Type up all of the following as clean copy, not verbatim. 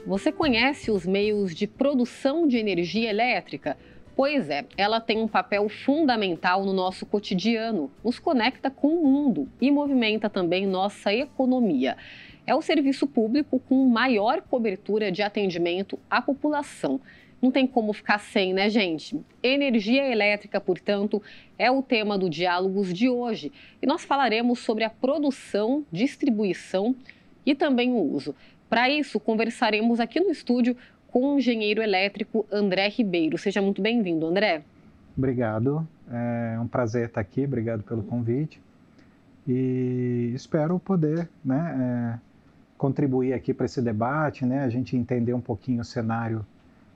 Você conhece os meios de produção de energia elétrica? Pois é, ela tem um papel fundamental no nosso cotidiano, nos conecta com o mundo e movimenta também nossa economia. É o serviço público com maior cobertura de atendimento à população. Não tem como ficar sem, né, gente? Energia elétrica, portanto, é o tema do Diálogos de hoje. E nós falaremos sobre a produção, distribuição e também o uso. Para isso, conversaremos aqui no estúdio com o engenheiro elétrico André Ribeiro. Seja muito bem-vindo, André. Obrigado, é um prazer estar aqui, obrigado pelo convite e espero poder, contribuir aqui para esse debate, a gente entender um pouquinho o cenário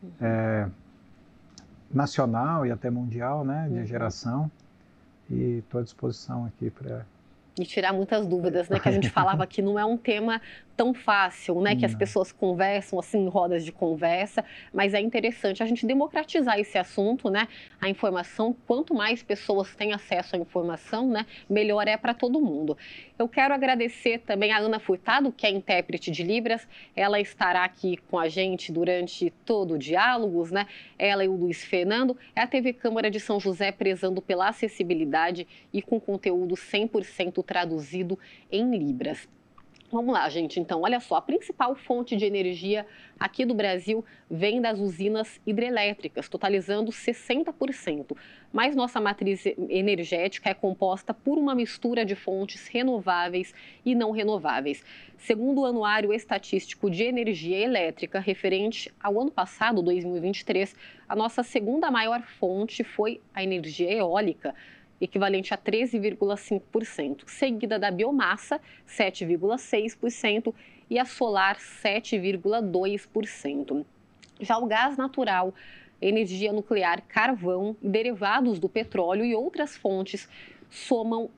nacional e até mundial, de geração, e estou à disposição aqui para... E tirar muitas dúvidas, né? Que a gente falava que não é um tema tão fácil, né? Que as pessoas conversam assim em rodas de conversa, mas é interessante a gente democratizar esse assunto, né? A informação, quanto mais pessoas têm acesso à informação, né? Melhor é para todo mundo. Eu quero agradecer também a Ana Furtado, que é intérprete de Libras. Ela estará aqui com a gente durante todo o Diálogos, né? Ela e o Luiz Fernando. É a TV Câmara de São José prezando pela acessibilidade e com conteúdo 100% traduzido em Libras. Vamos lá, gente. Então, olha só, a principal fonte de energia aqui do Brasil vem das usinas hidrelétricas, totalizando 60%. Mas nossa matriz energética é composta por uma mistura de fontes renováveis e não renováveis. Segundo o Anuário Estatístico de Energia Elétrica, referente ao ano passado, 2023, a nossa segunda maior fonte foi a energia eólica, equivalente a 13,5%, seguida da biomassa, 7,6%, e a solar, 7,2%. Já o gás natural, energia nuclear, carvão, derivados do petróleo e outras fontes somam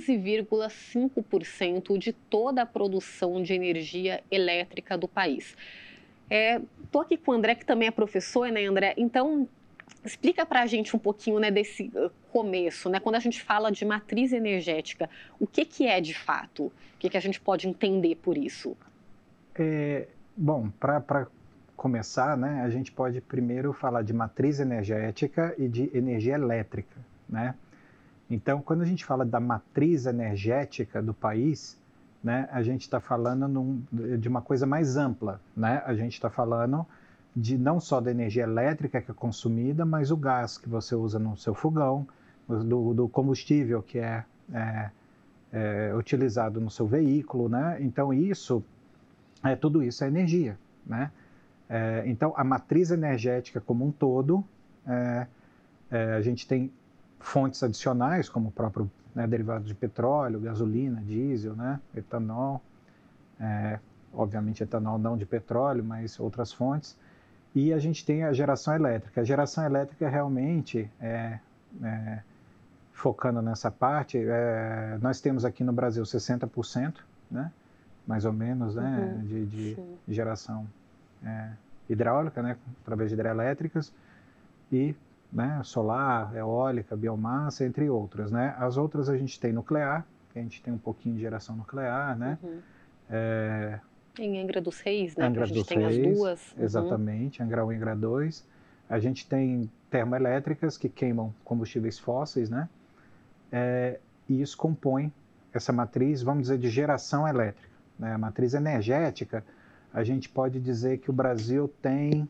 11,5% de toda a produção de energia elétrica do país. Estou aqui com o André, que também é professor, né, André? Então, explica para a gente um pouquinho, né, desse começo, né? Quando a gente fala de matriz energética, o que é de fato? O que a gente pode entender por isso? Bom, para começar, a gente pode primeiro falar de matriz energética e de energia elétrica, né? Então, quando a gente fala da matriz energética do país, a gente está falando de uma coisa mais ampla, né? A gente está falando de não só da energia elétrica que é consumida, mas o gás que você usa no seu fogão, do combustível que é utilizado no seu veículo, né? Então tudo isso é energia, né? Então a matriz energética como um todo, a gente tem fontes adicionais como o próprio derivados de petróleo, gasolina, diesel, né? Etanol, obviamente etanol não de petróleo, mas outras fontes. E a gente tem a geração elétrica. A geração elétrica realmente, focando nessa parte, nós temos aqui no Brasil 60%, né, mais ou menos, né, de geração hidráulica, né, através de hidrelétricas, e solar, eólica, biomassa, entre outras. Né. As outras a gente tem nuclear, que a gente tem um pouquinho de geração nuclear, né. Em Angra dos Reis, né? Angra Que a gente dos tem Reis, as duas. exatamente, Angra 1 e Angra 2. A gente tem termoelétricas que queimam combustíveis fósseis, né? E isso compõe essa matriz, vamos dizer, de geração elétrica. Né? A matriz energética, a gente pode dizer que o Brasil tem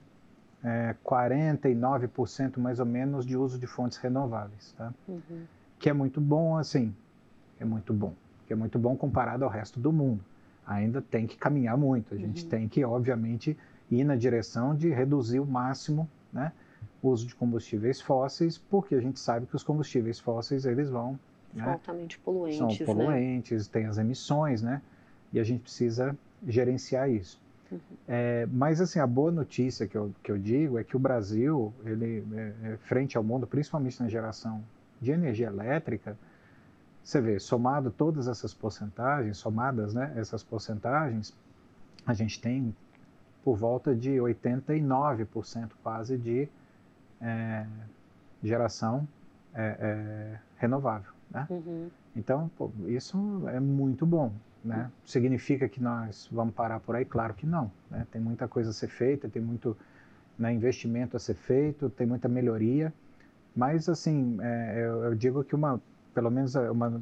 49% mais ou menos de uso de fontes renováveis, tá? Que é muito bom, assim, que é muito bom comparado ao resto do mundo. Ainda tem que caminhar muito, a gente tem que, obviamente, ir na direção de reduzir o máximo, né, o uso de combustíveis fósseis, porque a gente sabe que os combustíveis fósseis, eles vão... São altamente poluentes, são poluentes, tem as emissões, né, e a gente precisa gerenciar isso. Mas, assim, a boa notícia que eu digo é que o Brasil, ele, frente ao mundo, principalmente na geração de energia elétrica, você vê, somado todas essas porcentagens, somadas, né, essas porcentagens, a gente tem por volta de 89% quase de geração renovável, né? Uhum. Então, pô, isso é muito bom, né? Significa que nós vamos parar por aí? Claro que não, né? Tem muita coisa a ser feita, tem muito, né, investimento a ser feito, tem muita melhoria, mas assim, eu digo que pelo menos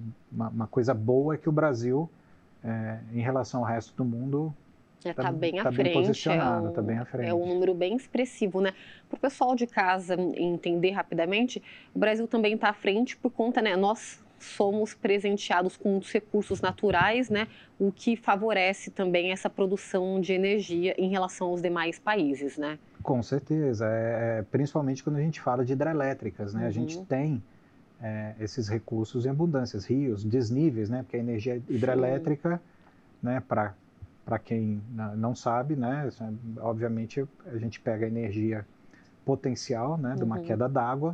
uma coisa boa é que o Brasil, em relação ao resto do mundo, Já está está bem à tá bem frente, posicionado, está bem à é um frente. número bem expressivo, né? Para o pessoal de casa entender rapidamente, o Brasil também está à frente por conta, né? Nós somos presenteados com muitos recursos naturais, né? O que favorece também essa produção de energia em relação aos demais países, né? Com certeza, principalmente quando a gente fala de hidrelétricas, né? A gente Uhum. tem esses recursos em abundância, rios, desníveis, né? Porque a energia Sim. hidrelétrica, né? Para quem não sabe, né? Obviamente a gente pega a energia potencial, né? De uma Uhum. queda d'água,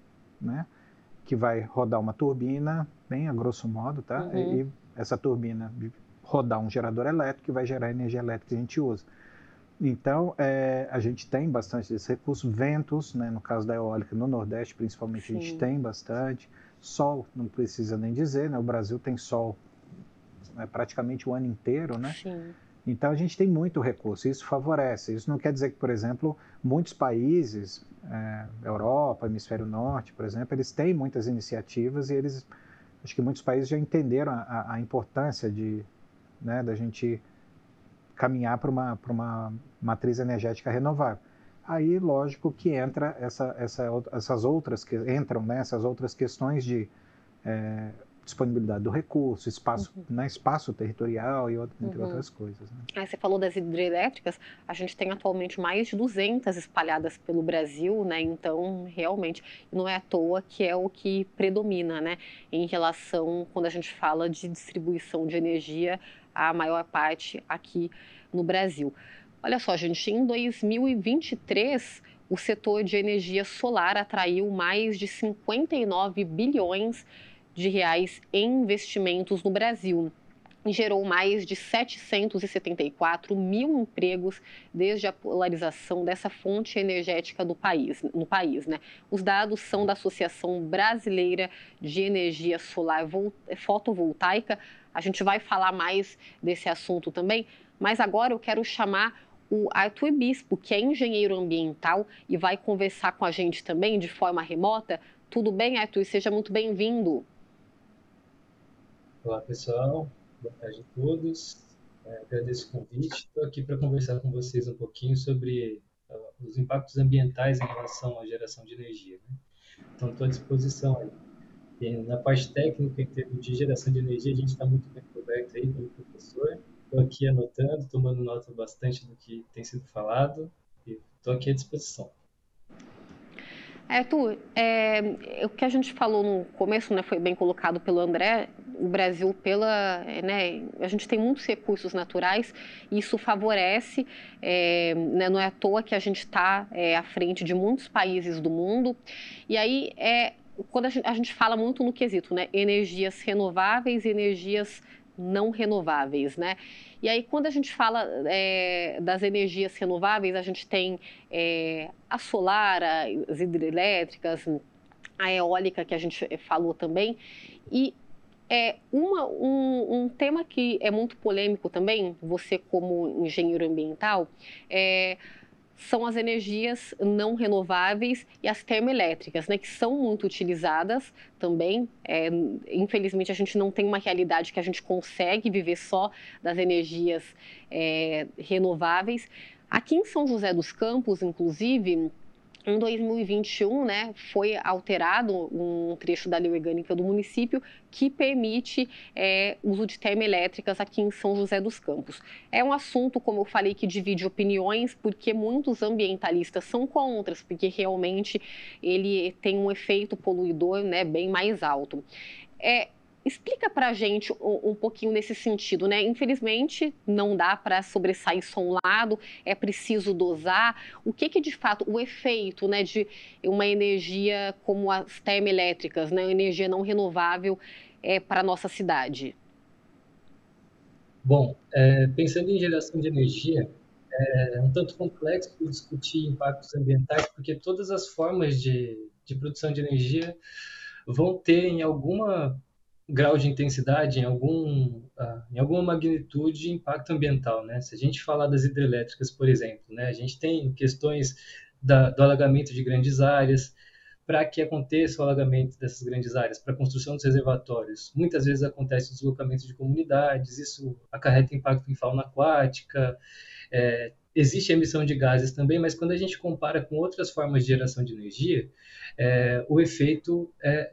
né? Que vai rodar uma turbina, bem a grosso modo, tá? Uhum. E essa turbina rodar um gerador elétrico que vai gerar a energia elétrica que a gente usa. Então, a gente tem bastante desse recurso. Ventos, né, no caso da eólica, no Nordeste principalmente, a gente Sim. tem bastante. Sol, não precisa nem dizer, né? O Brasil tem sol, né, praticamente o ano inteiro, né? Sim. Então, a gente tem muito recurso, isso favorece. Isso não quer dizer que, por exemplo, muitos países, Europa, Hemisfério Norte, por exemplo, eles têm muitas iniciativas e acho que muitos países já entenderam a importância né, da gente caminhar para uma matriz energética renovável. Aí, lógico que entra essas outras que entram, né, essas outras questões de disponibilidade do recurso, espaço, Uhum. né, espaço territorial entre Uhum. outras coisas. Né? Aí você falou das hidrelétricas, a gente tem atualmente mais de 200 espalhadas pelo Brasil, né? Então, realmente, não é à toa que é o que predomina, né? Em relação, quando a gente fala de distribuição de energia, a maior parte aqui no Brasil. Olha só, gente, em 2023, o setor de energia solar atraiu mais de 59 bilhões de reais em investimentos no Brasil e gerou mais de 774 mil empregos desde a polarização dessa fonte energética no país. Né? Os dados são da Associação Brasileira de Energia Solar Fotovoltaica. A gente vai falar mais desse assunto também, mas agora eu quero chamar o Arthur Bispo, que é engenheiro ambiental e vai conversar com a gente também de forma remota. Tudo bem, Arthur? Seja muito bem-vindo. Olá, pessoal. Boa tarde a todos. Agradeço o convite. Estou aqui para conversar com vocês um pouquinho sobre os impactos ambientais em relação à geração de energia. Né? Então, estou à disposição aí. E na parte técnica, em termos de geração de energia, a gente está muito bem coberto aí pelo professor. Estou aqui anotando, tomando nota bastante do que tem sido falado e estou aqui à disposição. Arthur, o que a gente falou no começo, né, foi bem colocado pelo André, o Brasil, né, a gente tem muitos recursos naturais e isso favorece, né, não é à toa que a gente está à frente de muitos países do mundo. E aí, quando a gente fala muito no quesito, né, energias renováveis e energias não renováveis, né? E aí, quando a gente fala das energias renováveis, a gente tem a solar, as hidrelétricas, a eólica que a gente falou também. E um tema que é muito polêmico também, você como engenheiro ambiental, são as energias não renováveis e as termoelétricas, né, que são muito utilizadas também. Infelizmente, a gente não tem uma realidade que a gente consegue viver só das energias renováveis. Aqui em São José dos Campos, inclusive, em 2021, né, foi alterado um trecho da lei orgânica do município que permite uso de termoelétricas aqui em São José dos Campos. É um assunto, como eu falei, que divide opiniões, porque muitos ambientalistas são contra, porque realmente ele tem um efeito poluidor, né, bem mais alto. Explica para a gente um pouquinho nesse sentido, né? Infelizmente, não dá para sobressair só um lado, é preciso dosar. O que de fato, o efeito, né, de uma energia como as termoelétricas, né, energia não renovável, para a nossa cidade? Bom, pensando em geração de energia, é um tanto complexo discutir impactos ambientais, porque todas as formas de produção de energia vão ter em alguma grau de intensidade, em alguma magnitude, impacto ambiental, né? Se a gente falar das hidrelétricas, por exemplo, né, a gente tem questões do alagamento de grandes áreas. Para que aconteça o alagamento dessas grandes áreas, para a construção dos reservatórios, muitas vezes acontece o deslocamento de comunidades, isso acarreta impacto em fauna aquática, existe emissão de gases também, mas quando a gente compara com outras formas de geração de energia, o efeito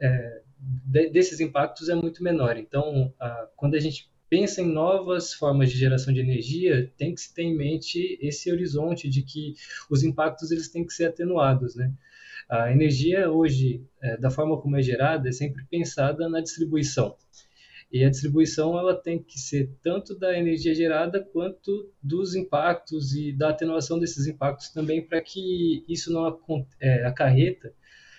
desses impactos é muito menor. Então, quando a gente pensa em novas formas de geração de energia, tem que se ter em mente esse horizonte de que os impactos eles têm que ser atenuados, né? A energia hoje, da forma como é gerada, é sempre pensada na distribuição. E a distribuição ela tem que ser tanto da energia gerada quanto dos impactos e da atenuação desses impactos também, para que isso não acarreta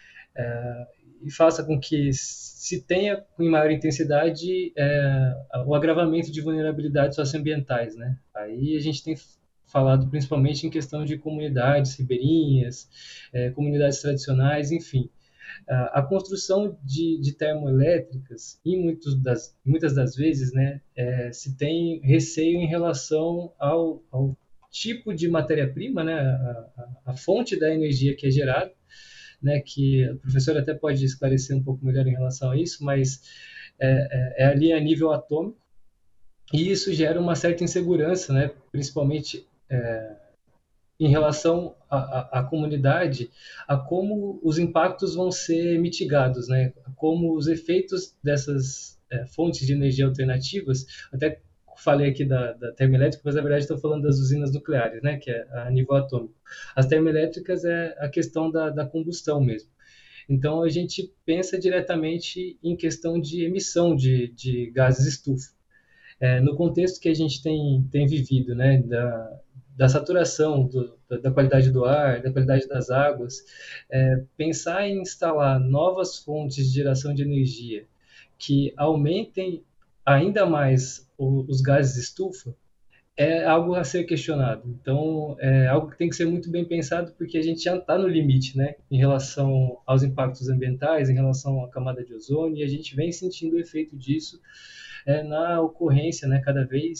e faça com que se tenha em maior intensidade o agravamento de vulnerabilidades socioambientais, né? Aí a gente tem falado principalmente em questão de comunidades ribeirinhas, comunidades tradicionais, enfim. A construção de termoelétricas, e muitas das vezes, né, se tem receio em relação ao tipo de matéria-prima, né, a fonte da energia que é gerada, né, que o professor até pode esclarecer um pouco melhor em relação a isso, mas ali a nível atômico, e isso gera uma certa insegurança, né, principalmente em relação à comunidade, a como os impactos vão ser mitigados, né? Como os efeitos dessas fontes de energia alternativas, até falei aqui da termoelétrica, mas na verdade estou falando das usinas nucleares, né? Que é a nível atômico. As termoelétricas é a questão da combustão mesmo. Então a gente pensa diretamente em questão de emissão de gases estufa. No contexto que a gente tem vivido, né, da saturação, da qualidade do ar, da qualidade das águas, pensar em instalar novas fontes de geração de energia que aumentem ainda mais os gases estufa é algo a ser questionado. Então, é algo que tem que ser muito bem pensado, porque a gente já está no limite, né, em relação aos impactos ambientais, em relação à camada de ozônio, e a gente vem sentindo o efeito disso na ocorrência, né,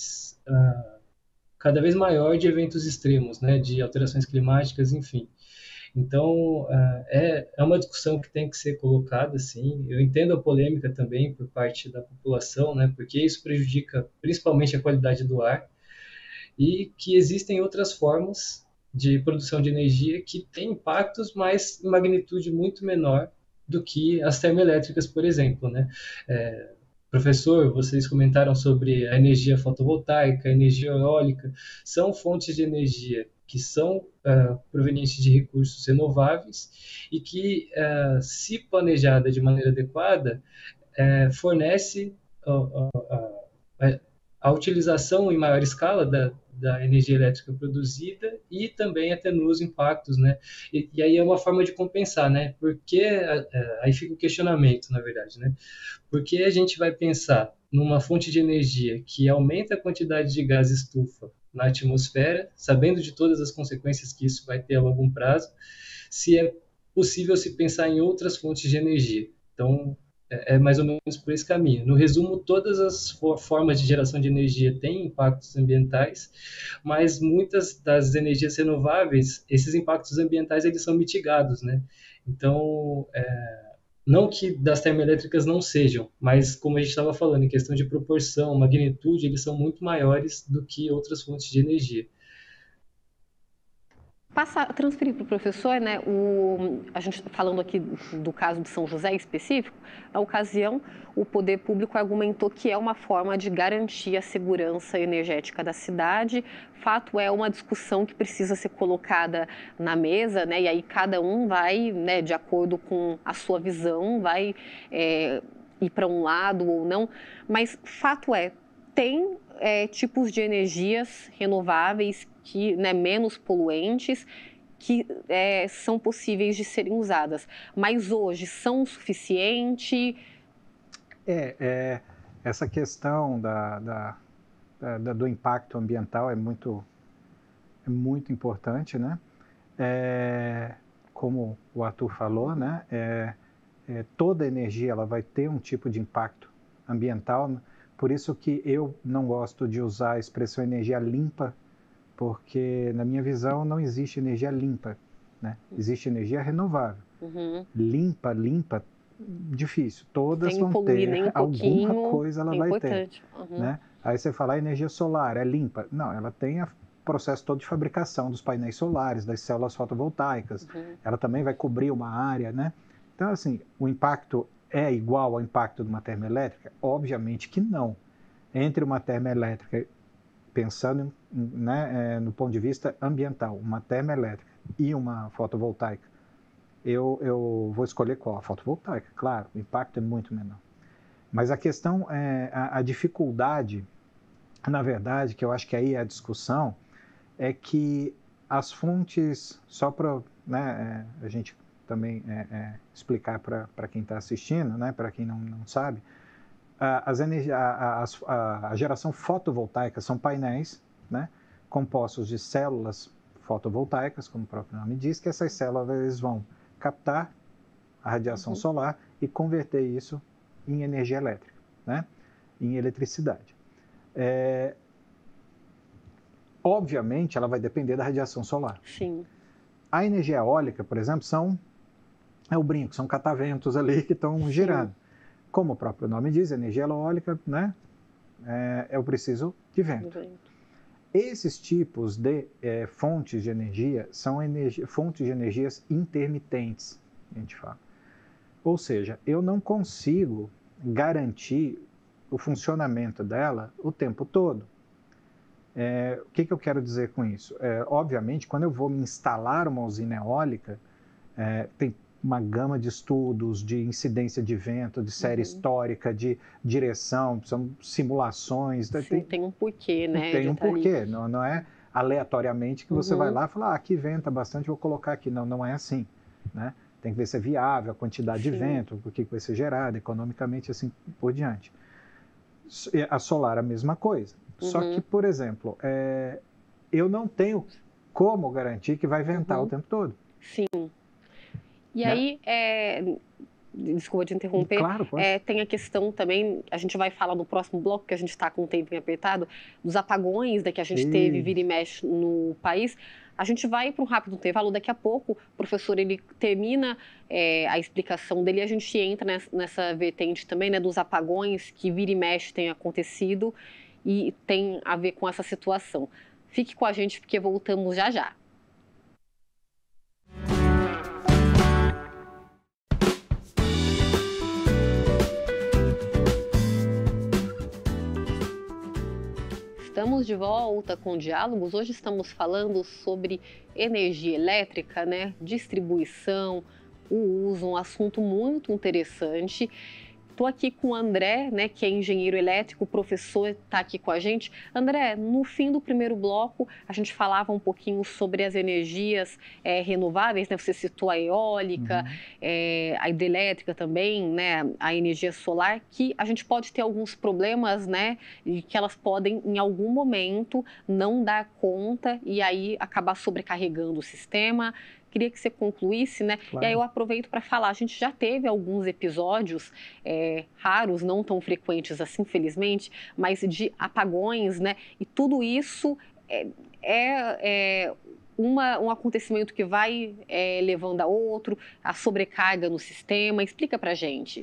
cada vez maior de eventos extremos, né, de alterações climáticas, enfim. Então, é uma discussão que tem que ser colocada, sim. Eu entendo a polêmica também por parte da população, né, porque isso prejudica principalmente a qualidade do ar, e que existem outras formas de produção de energia que têm impactos, mas em magnitude muito menor do que as termoelétricas, por exemplo, né? Professor, vocês comentaram sobre a energia fotovoltaica, a energia eólica, são fontes de energia que são provenientes de recursos renováveis e que, se planejada de maneira adequada, fornece a utilização em maior escala da energia elétrica produzida e também atenua os impactos, né? E aí é uma forma de compensar, né? Porque aí fica o questionamento, na verdade, né? Porque a gente vai pensar numa fonte de energia que aumenta a quantidade de gás estufa na atmosfera, sabendo de todas as consequências que isso vai ter a longo prazo, se é possível se pensar em outras fontes de energia. Então, mais ou menos por esse caminho. No resumo, todas as formas de geração de energia têm impactos ambientais, mas muitas das energias renováveis, esses impactos ambientais eles são mitigados, né? Então, não que das termoelétricas não sejam, mas como a gente estava falando, em questão de proporção, magnitude, eles são muito maiores do que outras fontes de energia. Transferir para o professor, né, a gente falando aqui do caso de São José específico, na ocasião, o poder público argumentou que é uma forma de garantir a segurança energética da cidade. Fato é uma discussão que precisa ser colocada na mesa, né, e aí cada um vai, né, de acordo com a sua visão, vai ir para um lado ou não, mas fato é, tem tipos de energias renováveis que, né, menos poluentes, que são possíveis de serem usadas. Mas hoje são o suficiente? Essa questão do impacto ambiental é muito importante, né? Como o Arthur falou, né? toda energia ela vai ter um tipo de impacto ambiental, por isso que eu não gosto de usar a expressão energia limpa, porque na minha visão não existe energia limpa, né? Existe energia renovável. Limpa, difícil. Todas sem vão poluir nem ter um pouquinho, alguma coisa ela vai importante. ter, né? Aí você fala, a energia solar é limpa? Não, ela tem o processo todo de fabricação dos painéis solares, das células fotovoltaicas. Ela também vai cobrir uma área, né? Então, assim, o impacto é igual ao impacto de uma termoelétrica? Obviamente que não. Entre uma termoelétrica, pensando né, no ponto de vista ambiental, uma termoelétrica e uma fotovoltaica, eu vou escolher qual? A fotovoltaica, claro, o impacto é muito menor. Mas a questão, a dificuldade, na verdade, que eu acho que aí é a discussão, é que as fontes, só para né, a gente também explicar para quem está assistindo, né, para quem não sabe, a geração fotovoltaica são painéis, né, compostos de células fotovoltaicas, como o próprio nome diz, que essas células vão captar a radiação solar e converter isso em energia elétrica, né, em eletricidade. Obviamente, ela vai depender da radiação solar. Sim. A energia eólica, por exemplo, é o brinco, são cataventos ali que estão girando. Como o próprio nome diz, energia eólica, né? Eu preciso de vento. Esses tipos de fontes de energia são fontes de energias intermitentes, a gente fala. Ou seja, eu não consigo garantir o funcionamento dela o tempo todo. O que eu quero dizer com isso? Obviamente, quando eu vou me instalar uma usina eólica, tem uma gama de estudos de incidência de vento, de série histórica, de direção, são simulações. Sim, tem um porquê, né? Tem um porquê, não é aleatoriamente que você vai lá e fala, aqui venta bastante, vou colocar aqui. Não é assim, né? Tem que ver se é viável, a quantidade de vento, o que vai ser gerado, economicamente, assim por diante. A solar, a mesma coisa. Só que, por exemplo, eu não tenho como garantir que vai ventar o tempo todo. Sim. E aí, desculpa te interromper, claro, tem a questão também, a gente vai falar no próximo bloco, que a gente está com o tempo apertado, dos apagões que a gente teve, vira e mexe no país. A gente vai para um rápido intervalo, daqui a pouco o professor ele termina a explicação dele e a gente entra nessa vertente também, né, dos apagões que vira e mexe tem acontecido e tem a ver com essa situação. Fique com a gente porque voltamos já já. Estamos de volta com Diálogos. Hoje estamos falando sobre energia elétrica, né? Distribuição, o uso, um assunto muito interessante. Estou aqui com o André, né, que é engenheiro elétrico, professor, está aqui com a gente. André, no fim do primeiro bloco, a gente falava um pouquinho sobre as energias renováveis, né? Você citou a eólica, a hidrelétrica também, né? A energia solar, que a gente pode ter alguns problemas, né? E que elas podem, em algum momento, não dar conta e aí acabar sobrecarregando o sistema. Queria que você concluísse, né? Claro. E aí eu aproveito para falar, a gente já teve alguns episódios raros, não tão frequentes assim, felizmente, mas de apagões, né? E tudo isso um acontecimento que vai levando a outro, a sobrecarga no sistema. Explica para a gente.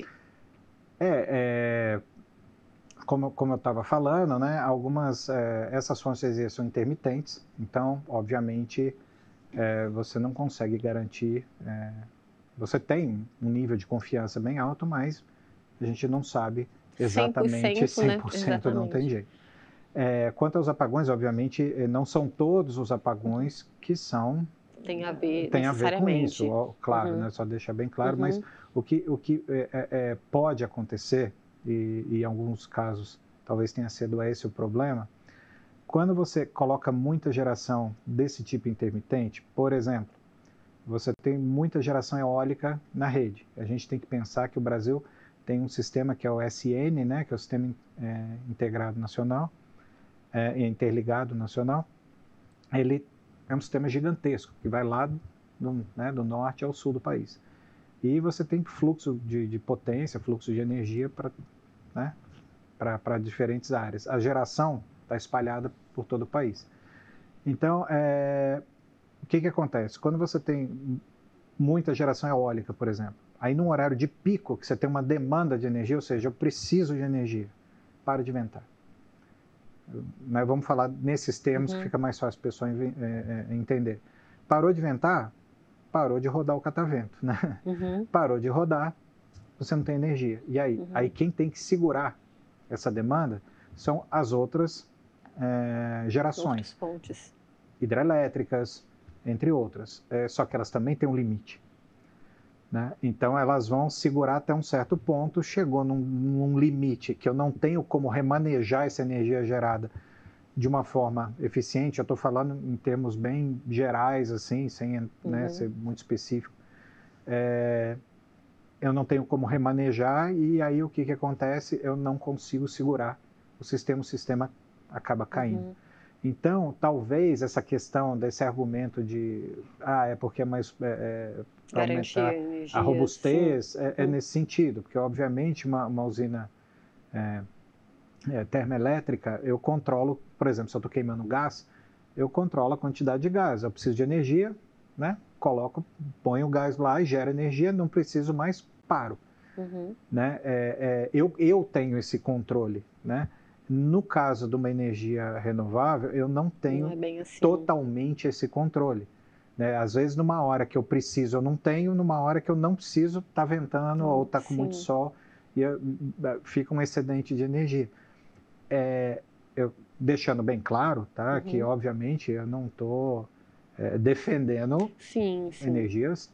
Como eu estava falando, né? Essas fontes são intermitentes, então, obviamente, você não consegue garantir. Você tem um nível de confiança bem alto, mas a gente não sabe exatamente 100%, não tem jeito. Quanto aos apagões, obviamente, não são todos os apagões que são... Tem a ver com isso, claro, né, só deixar bem claro, mas o que pode acontecer, e em alguns casos talvez tenha sido esse o problema, quando você coloca muita geração desse tipo intermitente, por exemplo, você tem muita geração eólica na rede. A gente tem que pensar que o Brasil tem um sistema que é o SN, né, que é o Sistema Integrado Nacional, Interligado Nacional. Ele é um sistema gigantesco, que vai lá do norte ao sul do país. e você tem fluxo de potência, fluxo de energia para, né, para diferentes áreas. A geração está espalhada por todo o país. Então, o que acontece? Quando você tem muita geração eólica, por exemplo, aí num horário de pico, que você tem uma demanda de energia, ou seja, eu preciso de energia, para de ventar. Mas vamos falar nesses termos que fica mais fácil a pessoa entender. Parou de ventar, parou de rodar o catavento, né? Parou de rodar, você não tem energia. E aí? Aí quem tem que segurar essa demanda são as outras gerações. Fontes. Hidrelétricas, entre outras. Só que elas também têm um limite. Né? Então elas vão segurar até um certo ponto, chegou num limite que eu não tenho como remanejar essa energia gerada de uma forma eficiente. Eu estou falando em termos bem gerais, assim, sem ser muito específico. Eu não tenho como remanejar e aí o que acontece? Eu não consigo segurar o sistema acaba caindo. Então, talvez essa questão desse argumento de é porque é mais para aumentar a robustez é nesse sentido, porque obviamente uma usina termoelétrica, eu controlo, por exemplo, se eu estou queimando gás, eu controlo a quantidade de gás. Eu preciso de energia, né? Ponho o gás lá e gero energia, não preciso mais, paro. Né? Eu tenho esse controle, né? No caso de uma energia renovável, eu não tenho totalmente esse controle. Né? Às vezes, numa hora que eu preciso, eu não tenho, numa hora que eu não preciso, está ventando ou está com muito sol e fica um excedente de energia. Eu, deixando bem claro, tá, que obviamente eu não estou defendendo energias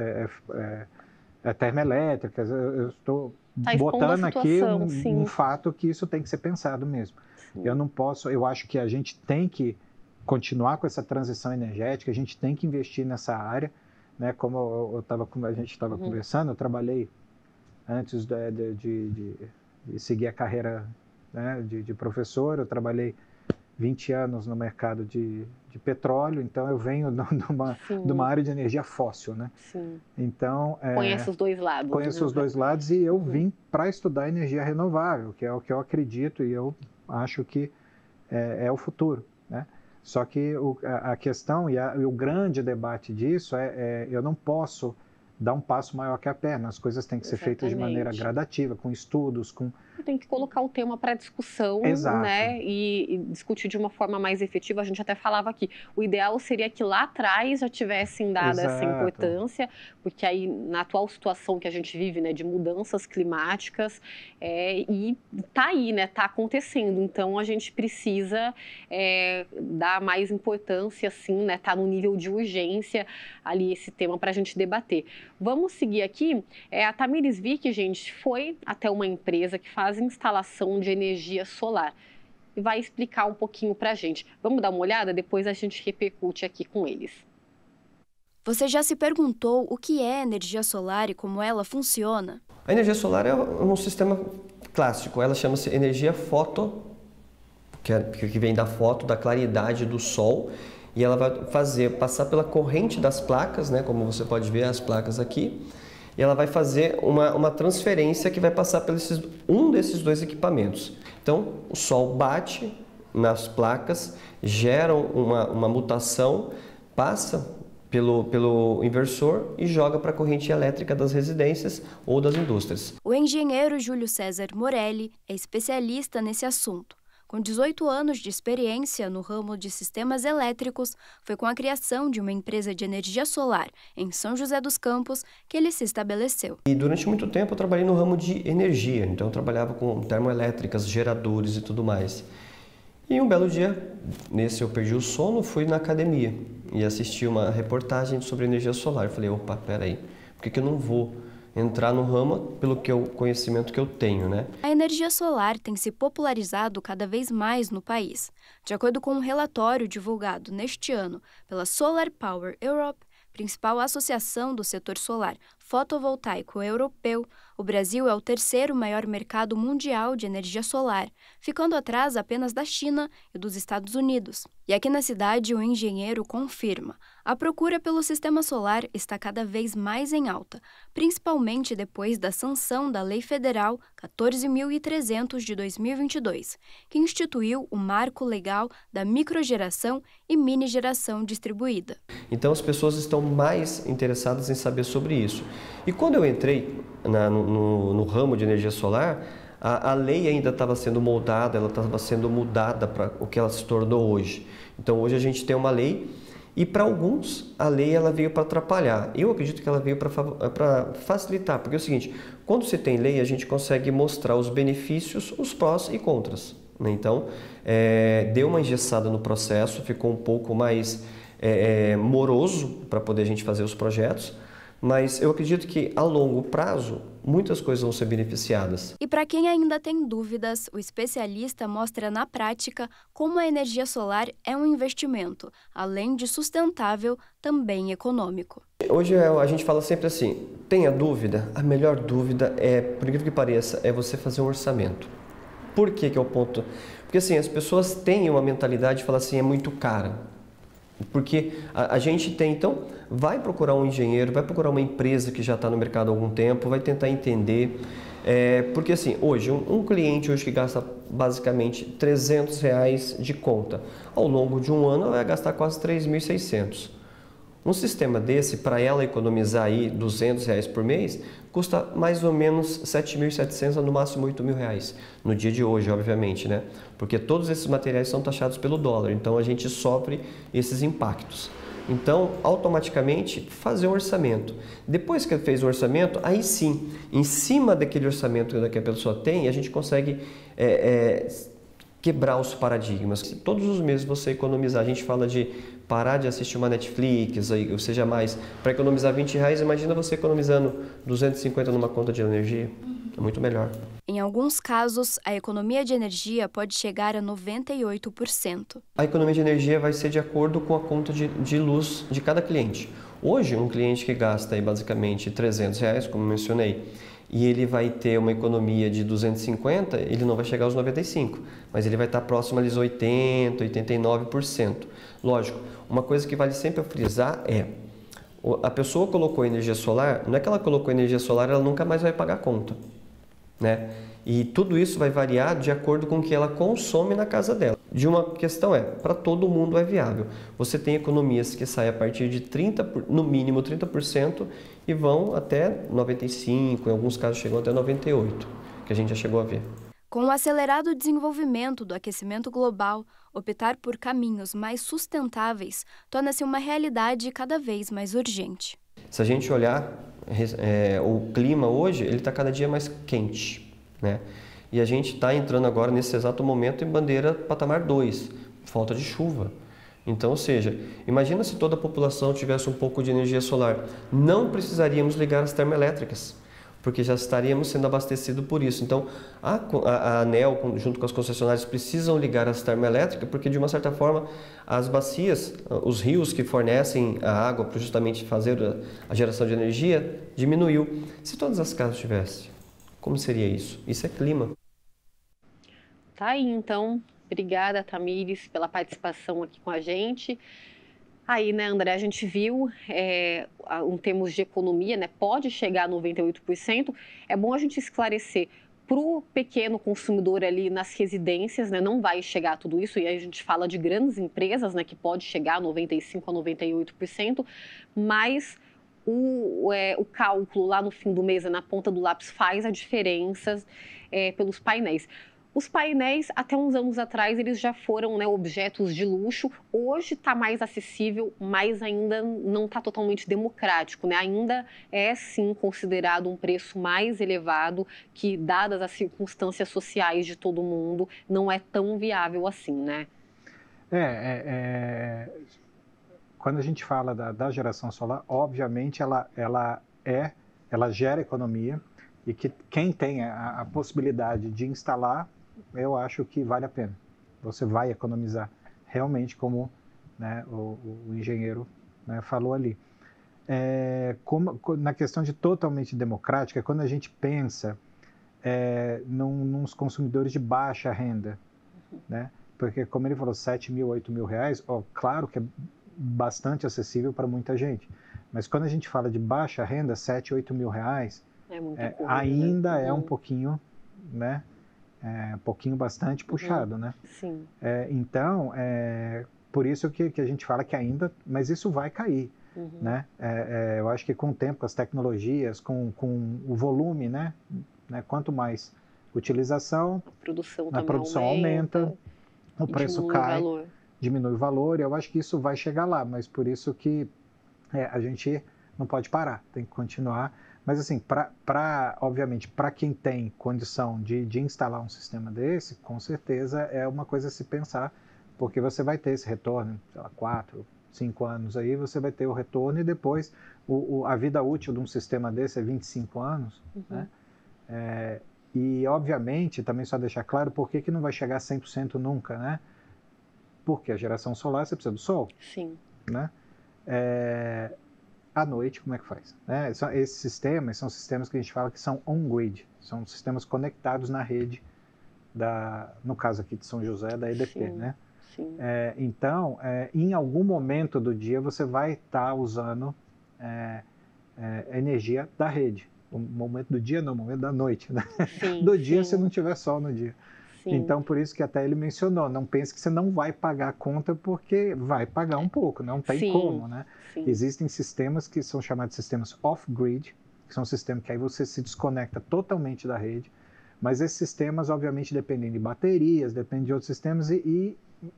termoelétricas, eu estou botando aqui um fato que isso tem que ser pensado mesmo. Eu não posso, eu acho que a gente tem que continuar com essa transição energética, a gente tem que investir nessa área, né? Como a gente estava conversando, eu trabalhei antes de seguir a carreira, né, de professor, eu trabalhei 20 anos no mercado de petróleo, então eu venho de uma área de energia fóssil, né? Então, conhece os dois lados. Conheço os dois lados e eu vim para estudar energia renovável, que é o que eu acredito e eu acho que é o futuro, né? Só que a questão e o grande debate disso eu não posso dar um passo maior que a perna, as coisas têm que ser feitas de maneira gradativa, com estudos, Tem que colocar o tema para discussão, né, e discutir de uma forma mais efetiva. A gente até falava aqui, o ideal seria que lá atrás já tivessem dado essa importância, porque aí na atual situação que a gente vive, né, de mudanças climáticas, e tá aí, né, tá acontecendo, então a gente precisa dar mais importância, assim, né, tá no nível de urgência ali esse tema para a gente debater. Vamos seguir aqui. A Tamires Vick, gente, foi até uma empresa que faz instalação de energia solar e vai explicar um pouquinho para a gente. Vamos dar uma olhada? Depois a gente repercute aqui com eles. Você já se perguntou o que é energia solar e como ela funciona? A energia solar é um sistema clássico. Ela chama-se energia foto, que vem da foto, da claridade do sol. E ela vai passar pela corrente das placas, né, como você pode ver as placas aqui, e ela vai fazer uma transferência que vai passar por um desses dois equipamentos. Então, o sol bate nas placas, gera uma mutação, passa pelo inversor e joga para a corrente elétrica das residências ou das indústrias. O engenheiro Júlio César Morelli é especialista nesse assunto. Com 18 anos de experiência no ramo de sistemas elétricos, foi com a criação de uma empresa de energia solar em São José dos Campos que ele se estabeleceu. E durante muito tempo eu trabalhei no ramo de energia, então eu trabalhava com termoelétricas, geradores e tudo mais. E um belo dia, nesse eu perdi o sono, fui na academia e assisti uma reportagem sobre energia solar. Eu falei, opa, peraí, por que eu não vou entrar no ramo pelo conhecimento que eu tenho, né? A energia solar tem se popularizado cada vez mais no país. De acordo com um relatório divulgado neste ano pela Solar Power Europe, principal associação do setor solar fotovoltaico europeu, O Brasil é o terceiro maior mercado mundial de energia solar, ficando atrás apenas da China e dos Estados Unidos. E aqui na cidade, o engenheiro confirma: a procura pelo sistema solar está cada vez mais em alta, principalmente depois da sanção da Lei Federal 14.300 de 2022, que instituiu o marco legal da microgeração e minigeração distribuída. Então as pessoas estão mais interessadas em saber sobre isso. E quando eu entrei no ramo de energia solar, a lei ainda estava sendo moldada, ela estava sendo mudada para o que ela se tornou hoje. Então hoje a gente tem uma lei e para alguns a lei ela veio para atrapalhar. Eu acredito que ela veio para facilitar, porque é o seguinte, quando se tem lei a gente consegue mostrar os benefícios, os prós e contras, né? Então deu uma engessada no processo, ficou um pouco mais moroso para poder a gente fazer os projetos, mas eu acredito que a longo prazo muitas coisas vão ser beneficiadas. E para quem ainda tem dúvidas, o especialista mostra na prática como a energia solar é um investimento, além de sustentável, também econômico. Hoje a gente fala sempre assim, tenha dúvida, a melhor dúvida por incrível que pareça, é você fazer um orçamento. Por que é o ponto? Porque assim, as pessoas têm uma mentalidade de falar assim, é muito cara. Porque a gente tem, então, vai procurar um engenheiro, vai procurar uma empresa que já está no mercado há algum tempo, vai tentar entender. Porque assim, hoje, um cliente hoje que gasta basicamente R$300 de conta, ao longo de um ano vai gastar quase 3.600. Um sistema desse, para ela economizar aí R$200 por mês, custa mais ou menos 7.700 a no máximo R$8.000, no dia de hoje, obviamente, né? Porque todos esses materiais são taxados pelo dólar, então a gente sofre esses impactos. Então, automaticamente, fazer um orçamento. Depois que fez o orçamento, aí sim, em cima daquele orçamento que a pessoa tem, a gente consegue quebrar os paradigmas. Todos os meses você economizar, a gente fala de parar de assistir uma Netflix, ou seja, mais, para economizar R$20, imagina você economizando 250 numa conta de energia, é muito melhor. Em alguns casos, a economia de energia pode chegar a 98%. A economia de energia vai ser de acordo com a conta de luz de cada cliente. Hoje, um cliente que gasta aí, basicamente R$300, como mencionei, e ele vai ter uma economia de 250, ele não vai chegar aos 95, mas ele vai estar próximo aos 80, 89%. Lógico, uma coisa que vale sempre frisar a pessoa colocou energia solar, não é que ela colocou energia solar, ela nunca mais vai pagar a conta, né? E tudo isso vai variar de acordo com o que ela consome na casa dela. De uma questão para todo mundo é viável. Você tem economias que saem a partir de 30%, no mínimo 30%, e vão até 95%, em alguns casos chegam até 98%, que a gente já chegou a ver. Com o acelerado desenvolvimento do aquecimento global, optar por caminhos mais sustentáveis torna-se uma realidade cada vez mais urgente. Se a gente olhar, o clima hoje ele está cada dia mais quente, né? E a gente está entrando agora, nesse exato momento, em bandeira patamar 2, falta de chuva. Então, ou seja, imagina se toda a população tivesse um pouco de energia solar. Não precisaríamos ligar as termoelétricas, porque já estaríamos sendo abastecidos por isso. Então, a ANEEL, junto com as concessionárias, precisam ligar as termoelétricas, porque, de uma certa forma, as bacias, os rios que fornecem a água para justamente fazer a geração de energia, diminuiu. Se todas as casas tivessem, como seria isso? Isso é clima. Tá aí, então. Obrigada, Tamires, pela participação aqui com a gente. Aí, né, André, a gente viu, em termos de economia, né, pode chegar a 98%. É bom a gente esclarecer para o pequeno consumidor ali nas residências, né, não vai chegar a tudo isso, e aí a gente fala de grandes empresas, né, que pode chegar a 95% a 98%, mas o cálculo lá no fim do mês, na ponta do lápis, faz a diferença pelos painéis. Os painéis, até uns anos atrás, eles já foram, né, objetos de luxo. Hoje está mais acessível, mas ainda não está totalmente democrático, né? Ainda é, sim, considerado um preço mais elevado, que, dadas as circunstâncias sociais de todo mundo, não é tão viável assim, né? Quando a gente fala da geração solar, obviamente ela gera economia, e que quem tem a possibilidade de instalar, eu acho que vale a pena. Você vai economizar realmente, como, né, o engenheiro, né, falou ali. na questão de totalmente democrática, quando a gente pensa nos consumidores de baixa renda, né? Porque, como ele falou, 7 mil, 8 mil reais, claro que é bastante acessível para muita gente, mas quando a gente fala de baixa renda, 7, 8 mil reais, ainda é um pouquinho, né? Um pouquinho bastante puxado, né? Sim. Então, por isso que a gente fala que ainda, mas isso vai cair, né? Eu acho que com o tempo, com as tecnologias, com o volume, né? Quanto mais utilização, a produção aumenta, o preço cai, diminui o valor, e eu acho que isso vai chegar lá, mas por isso que a gente não pode parar, tem que continuar. Mas assim, obviamente, para quem tem condição de instalar um sistema desse, com certeza é uma coisa a se pensar, porque você vai ter esse retorno, sei lá, 4, 5 anos aí, você vai ter o retorno, e depois a vida útil de um sistema desse é 25 anos, né? E, obviamente, também só deixar claro por que não vai chegar a 100% nunca, né? Porque a geração solar, você precisa do sol. Sim. Né? À noite, como é que faz? Esses sistemas são sistemas que a gente fala que são on-grid, são sistemas conectados na rede, no caso aqui de São José, da EDP, sim, né? Sim. Então, em algum momento do dia, você vai estar usando energia da rede. O momento do dia não, o momento da noite, né? Sim, do dia, sim. se não tiver sol no dia. Sim. Então, por isso que até ele mencionou, não pense que você não vai pagar a conta, porque vai pagar um pouco, não tem como, né? Sim. Existem sistemas que são chamados de sistemas off-grid, que são sistemas que aí você se desconecta totalmente da rede, mas esses sistemas, obviamente, dependem de baterias, dependem de outros sistemas, e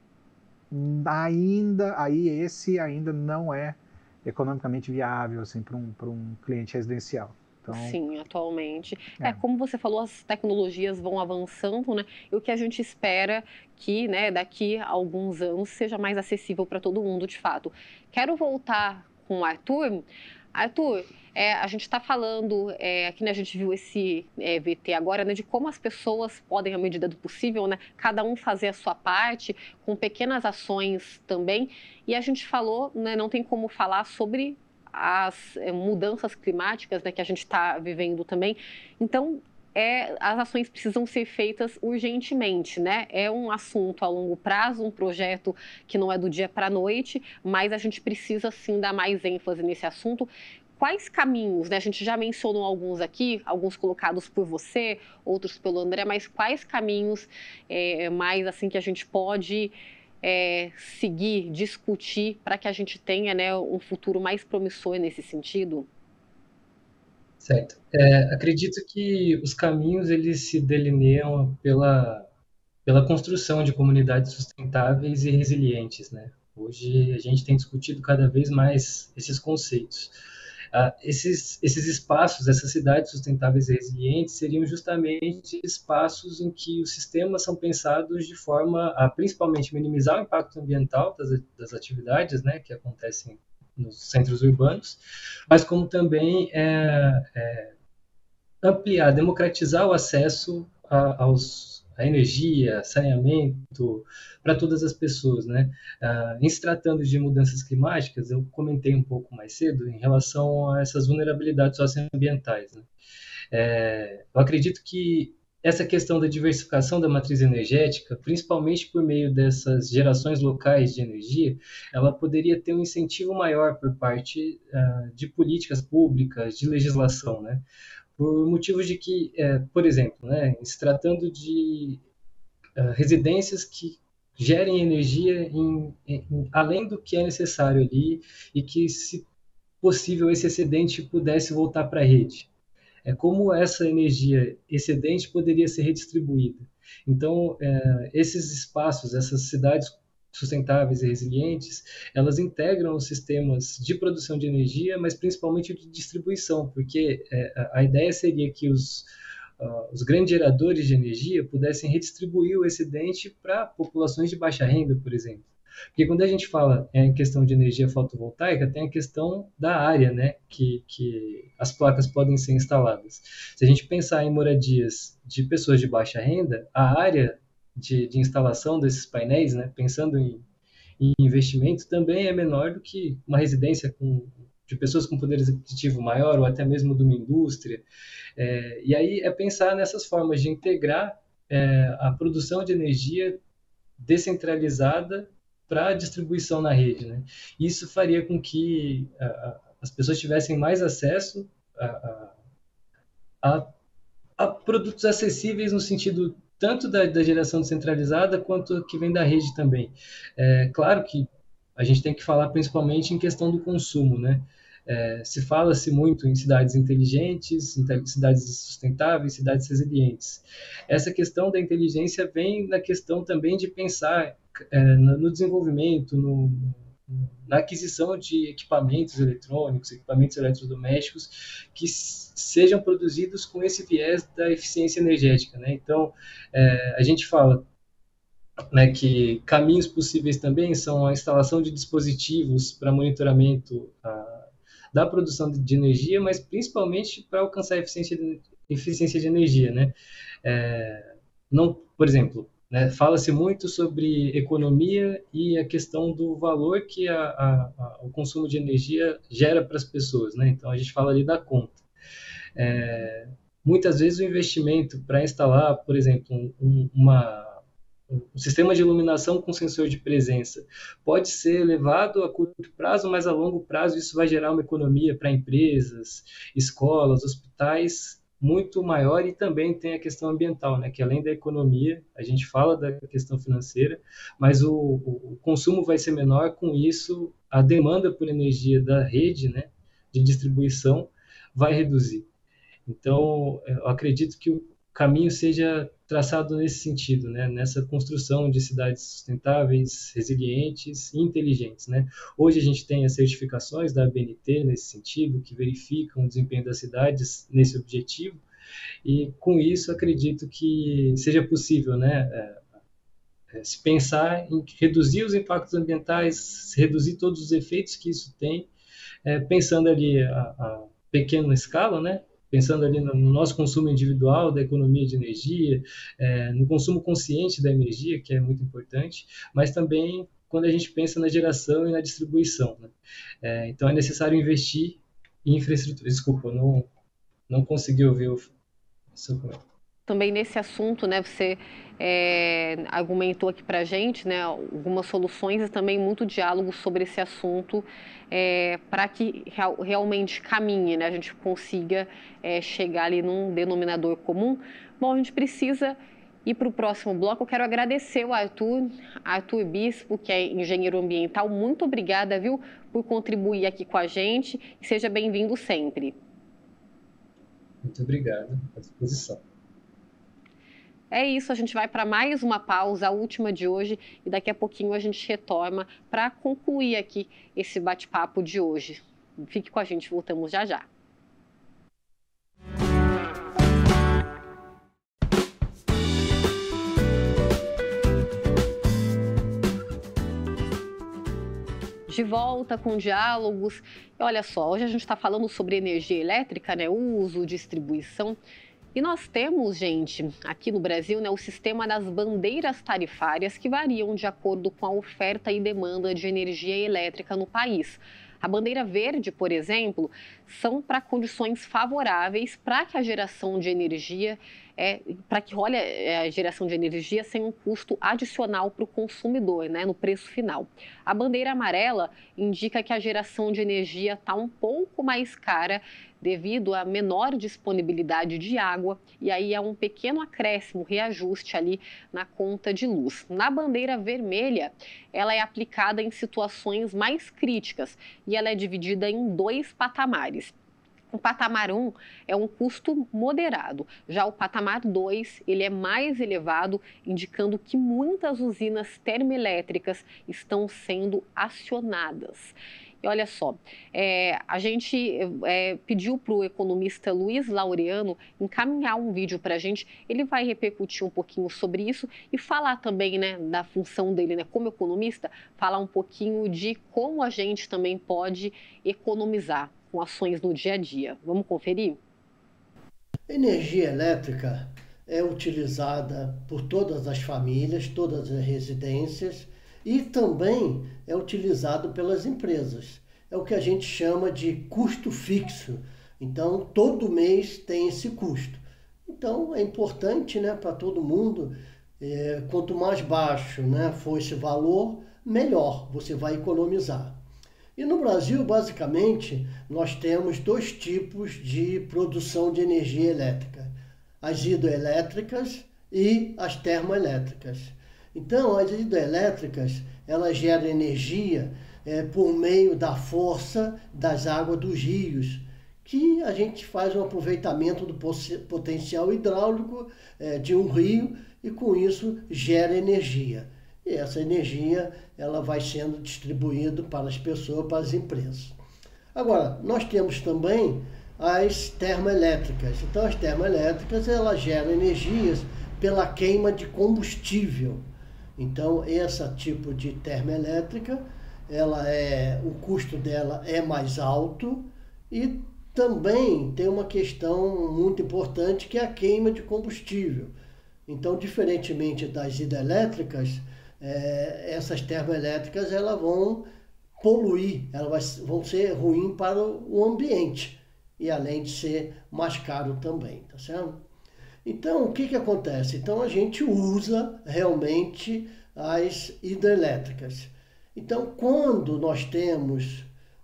esse ainda não é economicamente viável assim, para um cliente residencial. Então, sim, atualmente. Como você falou, as tecnologias vão avançando, né? E o que a gente espera que, né, daqui a alguns anos seja mais acessível para todo mundo, de fato. Quero voltar com o Arthur. Arthur, a gente está falando, aqui, né, a gente viu esse VT agora, né, de como as pessoas podem, à medida do possível, né, cada um fazer a sua parte, com pequenas ações também. E a gente falou, né, não tem como falar sobre as mudanças climáticas, né, que a gente está vivendo também. Então, as ações precisam ser feitas urgentemente, né? É um assunto a longo prazo, um projeto que não é do dia para a noite, mas a gente precisa, sim, dar mais ênfase nesse assunto. Quais caminhos, né? A gente já mencionou alguns aqui, alguns colocados por você, outros pelo André, mas quais caminhos mais assim que a gente pode seguir, discutir, para que a gente tenha, né, um futuro mais promissor nesse sentido? Certo. Acredito que os caminhos eles se delineiam pela construção de comunidades sustentáveis e resilientes, né? Hoje a gente tem discutido cada vez mais esses conceitos. Esses espaços, essas cidades sustentáveis e resilientes seriam justamente espaços em que os sistemas são pensados de forma a principalmente minimizar o impacto ambiental das atividades, né, que acontecem nos centros urbanos, mas como também ampliar, democratizar o acesso à energia, saneamento para todas as pessoas, né? Em se tratando de mudanças climáticas, eu comentei um pouco mais cedo em relação a essas vulnerabilidades socioambientais, né? Eu acredito que essa questão da diversificação da matriz energética, principalmente por meio dessas gerações locais de energia, ela poderia ter um incentivo maior por parte de políticas públicas, de legislação, né? Por motivos de que, por exemplo, né, se tratando de residências que gerem energia além do que é necessário ali e que, se possível, esse excedente pudesse voltar para a rede. Como essa energia excedente poderia ser redistribuída. Então, esses espaços, essas cidades sustentáveis e resilientes, elas integram os sistemas de produção de energia, mas principalmente de distribuição, porque a ideia seria que os grandes geradores de energia pudessem redistribuir o excedente para populações de baixa renda, por exemplo. Porque quando a gente fala em questão de energia fotovoltaica, tem a questão da área, né, que as placas podem ser instaladas. Se a gente pensar em moradias de pessoas de baixa renda, a área de instalação desses painéis, né, pensando em investimento, também é menor do que uma residência com de pessoas com poder executivo maior ou até mesmo de uma indústria. E aí é pensar nessas formas de integrar a produção de energia descentralizada para a distribuição na rede, né? Isso faria com que as pessoas tivessem mais acesso a produtos acessíveis no sentido tanto da geração descentralizada quanto que vem da rede também. Claro que a gente tem que falar principalmente em questão do consumo, né? Se fala-se muito em cidades inteligentes, em cidades sustentáveis, cidades resilientes. Essa questão da inteligência vem na questão também de pensar no desenvolvimento, na aquisição de equipamentos eletrônicos, equipamentos eletrodomésticos que sejam produzidos com esse viés da eficiência energética, né? Então, a gente fala, né, que caminhos possíveis também são a instalação de dispositivos para monitoramento da produção de energia, mas principalmente para alcançar a eficiência de energia, né? Não, por exemplo, né, fala-se muito sobre economia e a questão do valor que o consumo de energia gera para as pessoas, né? Então a gente fala ali da conta. Muitas vezes o investimento para instalar, por exemplo, um sistema de iluminação com sensor de presença pode ser elevado a curto prazo, mas a longo prazo isso vai gerar uma economia para empresas, escolas, hospitais muito maior, e também tem a questão ambiental, né, que além da economia, a gente fala da questão financeira, mas o consumo vai ser menor, com isso a demanda por energia da rede, né, de distribuição vai reduzir. Então, eu acredito que o caminho seja traçado nesse sentido, né? Nessa construção de cidades sustentáveis, resilientes e inteligentes, né? Hoje a gente tem as certificações da ABNT nesse sentido, que verificam o desempenho das cidades nesse objetivo, e com isso acredito que seja possível, né? Se pensar em reduzir os impactos ambientais, reduzir todos os efeitos que isso tem, pensando ali a pequena escala, né? Pensando ali no nosso consumo individual da economia de energia, no consumo consciente da energia, que é muito importante, mas também quando a gente pensa na geração e na distribuição, né? Então é necessário investir em infraestrutura. Desculpa, eu não consegui ouvir o seu comentário. Também nesse assunto, né, você argumentou aqui para a gente, né, algumas soluções e também muito diálogo sobre esse assunto, para que realmente caminhe, né, a gente consiga chegar ali num denominador comum. Bom, a gente precisa ir para o próximo bloco. Eu quero agradecer o Arthur Bispo, que é engenheiro ambiental. Muito obrigada, viu, por contribuir aqui com a gente. Seja bem-vindo sempre. Muito obrigado, à disposição. É isso, a gente vai para mais uma pausa, a última de hoje, e daqui a pouquinho a gente retorna para concluir aqui esse bate-papo de hoje. Fique com a gente, voltamos já já. De volta com diálogos. E olha só, hoje a gente está falando sobre energia elétrica, né? Uso, distribuição. E nós temos, gente, aqui no Brasil, né, o sistema das bandeiras tarifárias que variam de acordo com a oferta e demanda de energia elétrica no país. A bandeira verde, por exemplo, são para condições favoráveis para que a geração de energia, a geração de energia sem um custo adicional para o consumidor, né, no preço final. A bandeira amarela indica que a geração de energia está um pouco mais cara devido à menor disponibilidade de água, e aí é um pequeno acréscimo, reajuste ali na conta de luz. Na bandeira vermelha, ela é aplicada em situações mais críticas e ela é dividida em 2 patamares. O patamar 1 é um custo moderado, já o patamar 2 ele é mais elevado, indicando que muitas usinas termoelétricas estão sendo acionadas. E olha só, a gente pediu para o economista Luiz Laureano encaminhar um vídeo para a gente. Ele vai repercutir um pouquinho sobre isso e falar também, né, da função dele, né, como economista, falar um pouquinho de como a gente também pode economizar com ações no dia a dia. Vamos conferir? Energia elétrica é utilizada por todas as famílias, todas as residências, e também é utilizado pelas empresas. é o que a gente chama de custo fixo. Então, todo mês tem esse custo. Então, é importante, né, para todo mundo, quanto mais baixo, né, for esse valor, melhor você vai economizar. E no Brasil, basicamente, nós temos 2 tipos de produção de energia elétrica: as hidroelétricas e as termoelétricas. Então, as hidroelétricas, elas geram energia por meio da força das águas dos rios, que a gente faz um aproveitamento do potencial hidráulico de um rio e com isso gera energia. E essa energia ela vai sendo distribuída para as pessoas, para as empresas. Agora, nós temos também as termoelétricas. Então, as termoelétricas elas geram energias pela queima de combustível. Então, esse tipo de termoelétrica, o custo dela é mais alto e também tem uma questão muito importante que é a queima de combustível. Então, diferentemente das hidrelétricas, essas termoelétricas elas vão poluir, elas vão ser ruins para o ambiente e além de ser mais caro também, tá certo? Então, o que acontece? Então, a gente usa realmente as hidrelétricas. Então, quando nós temos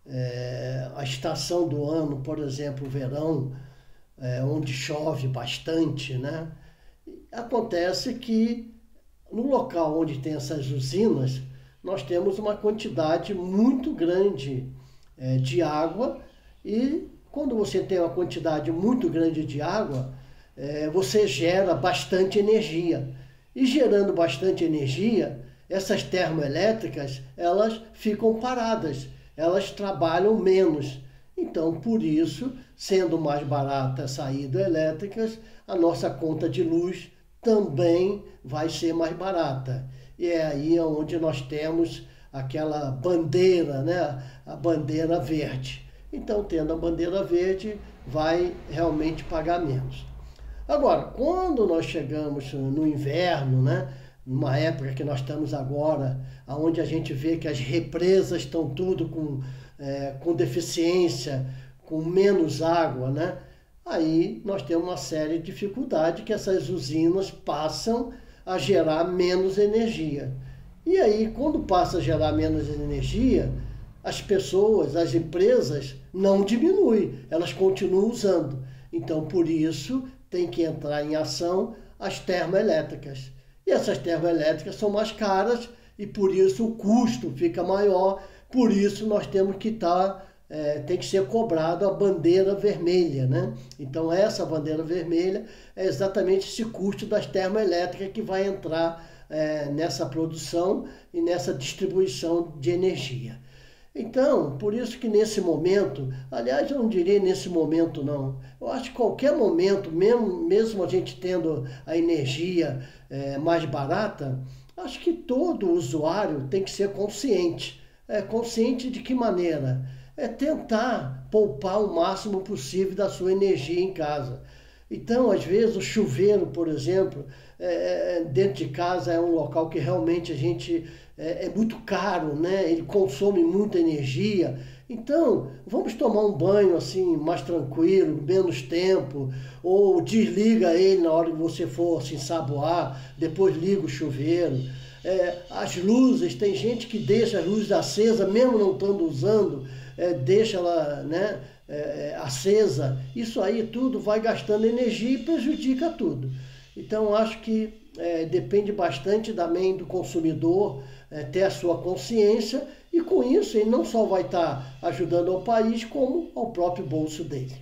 a estação do ano, por exemplo, o verão, onde chove bastante, né? Acontece que no local onde tem essas usinas, nós temos uma quantidade muito grande de água e quando você tem uma quantidade muito grande de água, você gera bastante energia. E gerando bastante energia, essas termoelétricas, elas ficam paradas, elas trabalham menos. Então, por isso, sendo mais barata essas hidrelétricas, a nossa conta de luz também vai ser mais barata. E é aí onde nós temos aquela bandeira, né? A bandeira verde. Então, tendo a bandeira verde, vai realmente pagar menos. Agora, quando nós chegamos no inverno, né? Numa época que nós estamos agora, onde a gente vê que as represas estão tudo com deficiência, com menos água, né? Aí nós temos uma série de dificuldades que essas usinas passam a gerar menos energia. E aí, quando passa a gerar menos energia, as pessoas, as empresas não diminuem, elas continuam usando. Então, por isso, tem que entrar em ação as termoelétricas. E essas termoelétricas são mais caras e por isso o custo fica maior, por isso nós temos que tem que ser cobrado a bandeira vermelha, né? Então essa bandeira vermelha é exatamente esse custo das termoelétricas que vai entrar nessa produção e nessa distribuição de energia. Então, por isso que nesse momento, aliás, eu não diria nesse momento não, eu acho que qualquer momento, mesmo a gente tendo a energia mais barata, acho que todo usuário tem que ser consciente. Consciente de que maneira? É tentar poupar o máximo possível da sua energia em casa. Então, às vezes, o chuveiro, por exemplo, dentro de casa é um local que realmente a gente é muito caro, né? Ele consome muita energia. Então, vamos tomar um banho assim mais tranquilo, menos tempo, ou desliga ele na hora que você for se ensaboar, depois liga o chuveiro. As luzes, tem gente que deixa as luzes acesas, mesmo não estando usando, deixa ela, né, acesa. Isso aí tudo vai gastando energia e prejudica tudo. Então, acho que depende bastante também do consumidor ter a sua consciência e com isso ele não só vai estar ajudando ao país, como ao próprio bolso dele.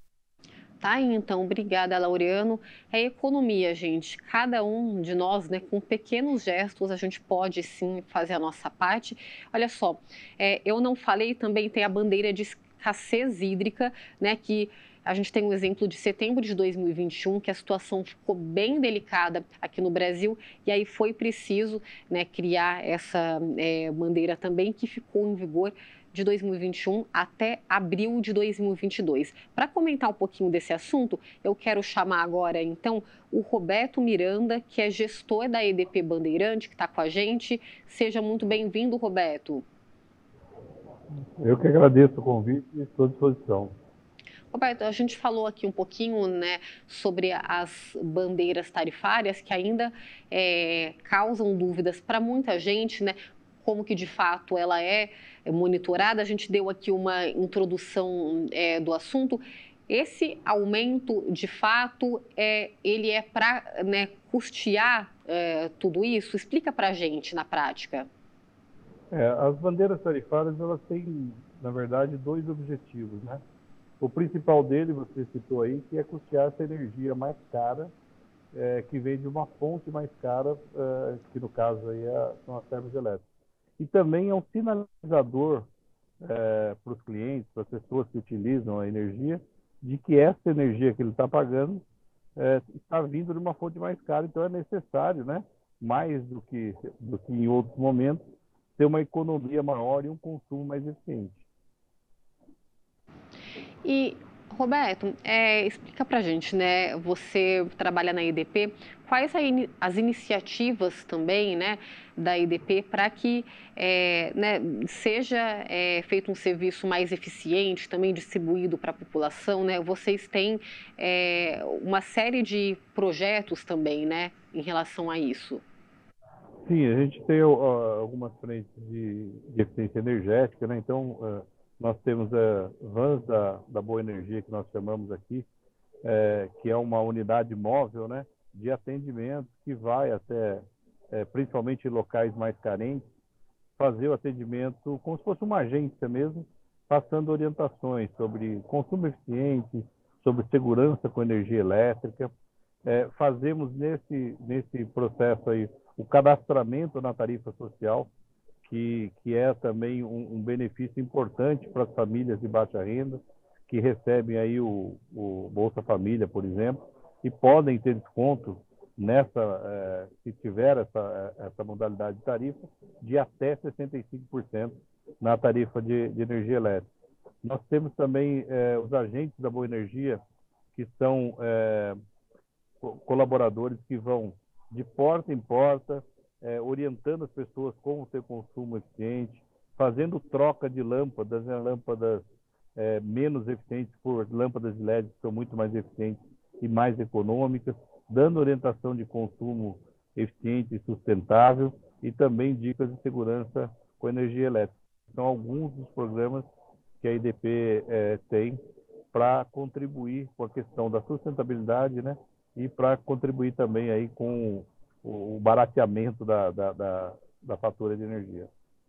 Tá aí, então, obrigada, Laureano. É economia, gente. Cada um de nós, né, com pequenos gestos, a gente pode sim fazer a nossa parte. Olha só, eu não falei, também tem a bandeira de escassez hídrica, né, que a gente tem um exemplo de setembro de 2021, que a situação ficou bem delicada aqui no Brasil, e aí foi preciso, né, criar essa bandeira também, que ficou em vigor de 2021 até abril de 2022. Para comentar um pouquinho desse assunto, eu quero chamar agora, então, o Roberto Miranda, que é gestor da EDP Bandeirante, que está com a gente. Seja muito bem-vindo, Roberto. Eu que agradeço o convite e estou à disposição. Roberto, a gente falou aqui um pouquinho, né, sobre as bandeiras tarifárias que ainda causam dúvidas para muita gente, né? Como que de fato ela é monitorada. A gente deu aqui uma introdução do assunto. Esse aumento, de fato, ele é para, né, custear tudo isso? Explica para a gente na prática. As bandeiras tarifárias, elas têm, na verdade, dois objetivos, né? O principal dele, você citou aí, que é custear essa energia mais cara, que vem de uma fonte mais cara, que no caso aí são as termoelétricas. E também é um sinalizador para os clientes, para as pessoas que utilizam a energia, de que essa energia que ele está pagando está vindo de uma fonte mais cara. Então é necessário, né, mais do que em outros momentos, ter uma economia maior e um consumo mais eficiente. E, Roberto, explica para a gente, né? Você trabalha na EDP, quais as iniciativas também, né, da EDP para que né, seja feito um serviço mais eficiente, também distribuído para a população, né? Vocês têm uma série de projetos também, né, em relação a isso. Sim, a gente tem algumas frentes de eficiência energética, né? Então, nós temos vans da Boa Energia, que nós chamamos aqui, que é uma unidade móvel, né, de atendimento que vai até, principalmente em locais mais carentes, fazer o atendimento como se fosse uma agência mesmo, passando orientações sobre consumo eficiente, sobre segurança com energia elétrica. Fazemos nesse processo aí o cadastramento na tarifa social, que é também um benefício importante para as famílias de baixa renda, que recebem aí o Bolsa Família, por exemplo, e podem ter desconto se tiver essa modalidade de tarifa, de até 65% na tarifa de energia elétrica. Nós temos também os agentes da Boa Energia, que são colaboradores que vão de porta em porta, orientando as pessoas como ter consumo eficiente, fazendo troca de lâmpadas, né, lâmpadas menos eficientes por lâmpadas de LED que são muito mais eficientes e mais econômicas, dando orientação de consumo eficiente e sustentável e também dicas de segurança com energia elétrica. São alguns dos programas que a EDP tem para contribuir com a questão da sustentabilidade, né, e para contribuir também aí com o barateamento da fatura de energia.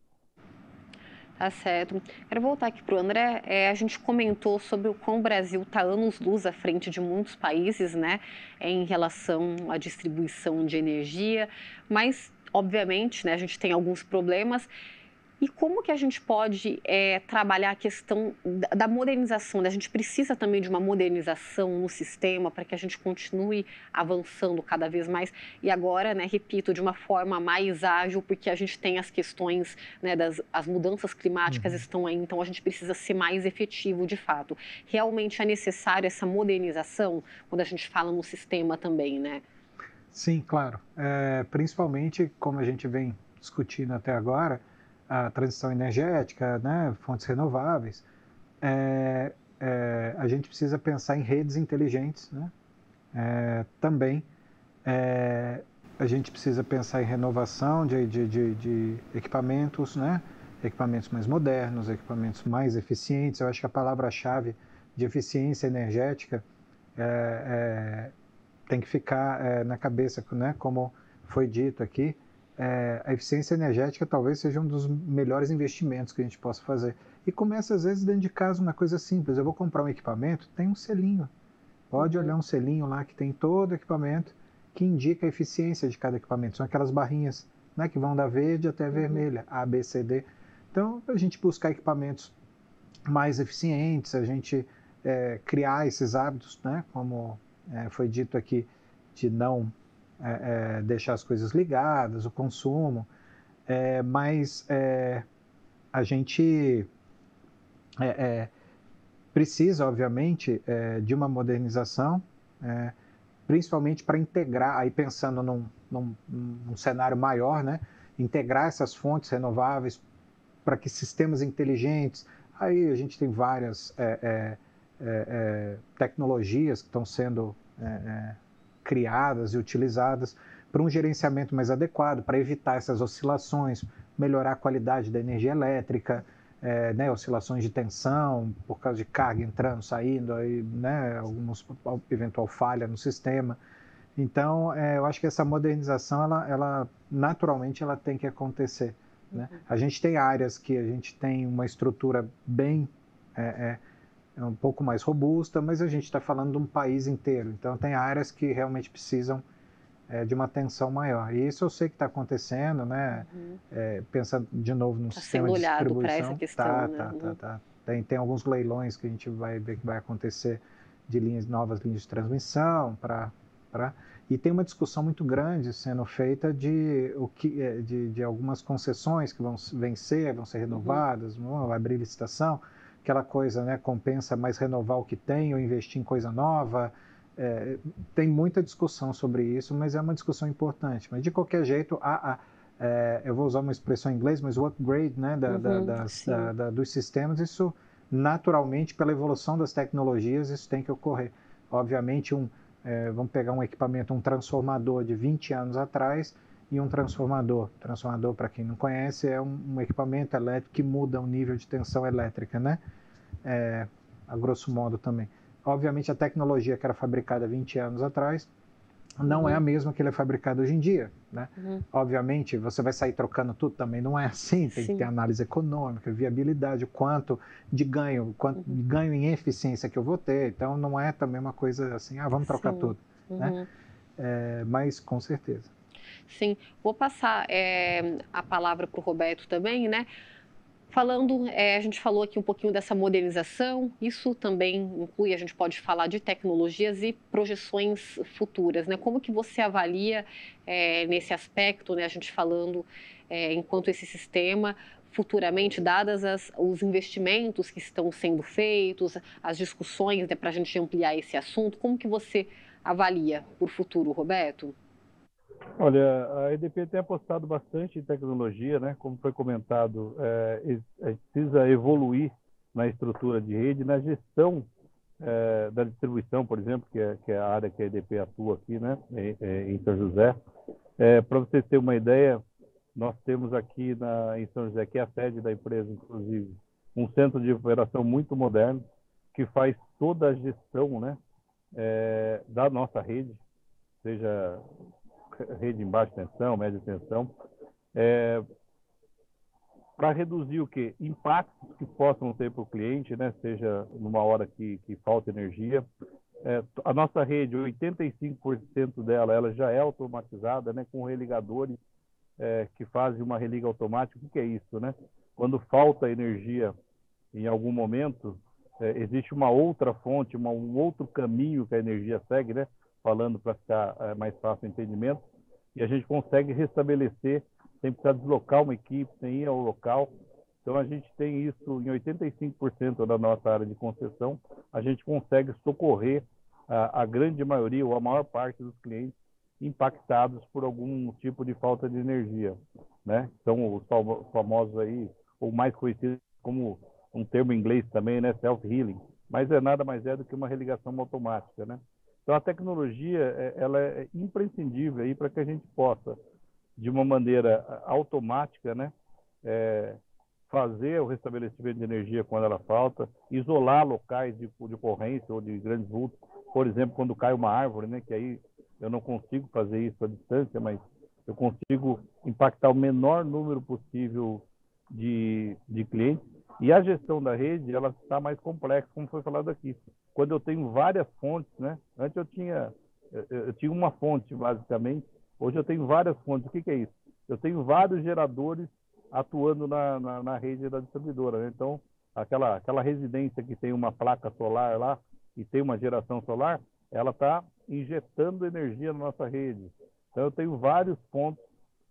Tá certo. Quero voltar aqui para o André. A gente comentou sobre o quão o Brasil está anos-luz à frente de muitos países, né, em relação à distribuição de energia, mas, obviamente, né, a gente tem alguns problemas. E como que a gente pode trabalhar a questão da modernização, né? A gente precisa também de uma modernização no sistema para que a gente continue avançando cada vez mais. E agora, né, repito, de uma forma mais ágil, porque a gente tem as questões, né, as mudanças climáticas estão aí, então a gente precisa ser mais efetivo de fato. Realmente é necessário essa modernização quando a gente fala no sistema também, né? Sim, claro. Principalmente, como a gente vem discutindo até agora, a transição energética, né, fontes renováveis, a gente precisa pensar em redes inteligentes, né? Também a gente precisa pensar em renovação de equipamentos, né? Equipamentos mais modernos, equipamentos mais eficientes. Eu acho que a palavra-chave de eficiência energética tem que ficar na cabeça, né? Como foi dito aqui, a eficiência energética talvez seja um dos melhores investimentos que a gente possa fazer. E começa, às vezes, dentro de casa, uma coisa simples. Eu vou comprar um equipamento, tem um selinho. Pode olhar um selinho lá que tem todo o equipamento, que indica a eficiência de cada equipamento. São aquelas barrinhas, né, que vão da verde até vermelha, A, B, C, D. Então, a gente buscar equipamentos mais eficientes, a gente criar esses hábitos, né, como foi dito aqui, de não deixar as coisas ligadas, o consumo, mas a gente precisa, obviamente, de uma modernização, principalmente para integrar, aí pensando num cenário maior, né, integrar essas fontes renováveis para que sistemas inteligentes, aí a gente tem várias tecnologias que estão sendo criadas e utilizadas para um gerenciamento mais adequado, para evitar essas oscilações, melhorar a qualidade da energia elétrica, né, oscilações de tensão por causa de carga entrando, saindo, aí, né, alguns eventual falha no sistema. Então, eu acho que essa modernização, ela naturalmente, ela tem que acontecer. Né? A gente tem áreas que a gente tem uma estrutura bem, um pouco mais robusta, mas a gente está falando de um país inteiro. Então, tem áreas que realmente precisam de uma atenção maior. E isso eu sei que está acontecendo, né? Pensando de novo no sistema de distribuição. Para essa questão, né? Tem alguns leilões que a gente vai ver que vai acontecer de novas linhas de transmissão e tem uma discussão muito grande sendo feita de algumas concessões que vão vencer, vão ser renovadas, vai abrir licitação, aquela coisa, né? Compensa mais renovar o que tem ou investir em coisa nova. Tem muita discussão sobre isso, mas é uma discussão importante. Mas de qualquer jeito, eu vou usar uma expressão em inglês, mas o upgrade, né, dos sistemas, isso naturalmente, pela evolução das tecnologias, isso tem que ocorrer. Obviamente, vamos pegar um equipamento, um transformador de 20 anos atrás e um transformador. Transformador, para quem não conhece, é um equipamento elétrico que muda o nível de tensão elétrica, né? A grosso modo também. Obviamente, a tecnologia que era fabricada 20 anos atrás não é a mesma que ele é fabricado hoje em dia, né? Obviamente, você vai sair trocando tudo, também não é assim, tem que ter análise econômica, viabilidade, o quanto de ganho em eficiência que eu vou ter, então não é também uma coisa assim, vamos trocar tudo, né? Mas com certeza. Sim, vou passar a palavra para o Roberto também, né? Falando, a gente falou aqui um pouquinho dessa modernização, isso também inclui, a gente pode falar de tecnologias e projeções futuras, né? Como que você avalia nesse aspecto, né? A gente falando enquanto esse sistema, futuramente, dadas os investimentos que estão sendo feitos, as discussões, né, para a gente ampliar esse assunto, como que você avalia para o futuro, Roberto? Olha, a EDP tem apostado bastante em tecnologia, né? Como foi comentado, a gente precisa evoluir na estrutura de rede, na gestão da distribuição, por exemplo, que é a área que a EDP atua aqui, né? Em São José. Para vocês terem uma ideia, nós temos aqui em São José, que é a sede da empresa, inclusive, um centro de operação muito moderno, que faz toda a gestão, né? Da nossa rede, seja rede em baixa tensão, média tensão, para reduzir o quê? Impactos que possam ter para o cliente, né? Seja numa hora que falta energia. A nossa rede, 85% dela, ela já é automatizada, né? Com religadores que fazem uma religa automática. O que é isso, né? Quando falta energia em algum momento, existe uma outra fonte, um outro caminho que a energia segue, né? Falando para ficar mais fácil o entendimento, e a gente consegue restabelecer sem precisar deslocar uma equipe, sem ir ao local. Então, a gente tem isso em 85% da nossa área de concessão, a gente consegue socorrer a grande maioria ou a maior parte dos clientes impactados por algum tipo de falta de energia, né? Então, os famosos aí, ou mais conhecidos como um termo em inglês também, né? Self-healing, mas nada mais do que uma religação automática, né? Então, a tecnologia, ela é imprescindível aí para que a gente possa, de uma maneira automática, né, fazer o restabelecimento de energia quando ela falta, isolar locais de ocorrência ou de grandes vultos, por exemplo, quando cai uma árvore, né, que aí eu não consigo fazer isso à distância, mas eu consigo impactar o menor número possível de clientes. E a gestão da rede, ela está mais complexa, como foi falado aqui. Quando eu tenho várias fontes, né? Antes eu tinha uma fonte, basicamente. Hoje eu tenho várias fontes. O que é isso? Eu tenho vários geradores atuando na rede da distribuidora, né? Então, aquela residência que tem uma placa solar lá e tem uma geração solar, ela está injetando energia na nossa rede. Então, eu tenho vários pontos